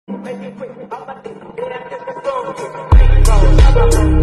Make it quick, I'm about to get after the phone.